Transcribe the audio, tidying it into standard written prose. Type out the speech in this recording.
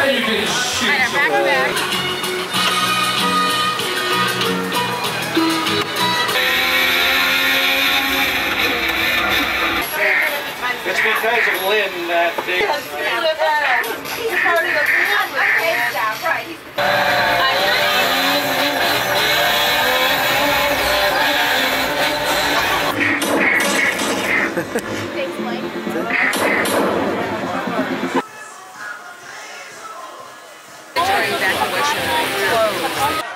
you can shoot. Alright, back to back. It's because of Lynn that they... He's part of the staff, right? Thanks, Mike. Evacuation closed.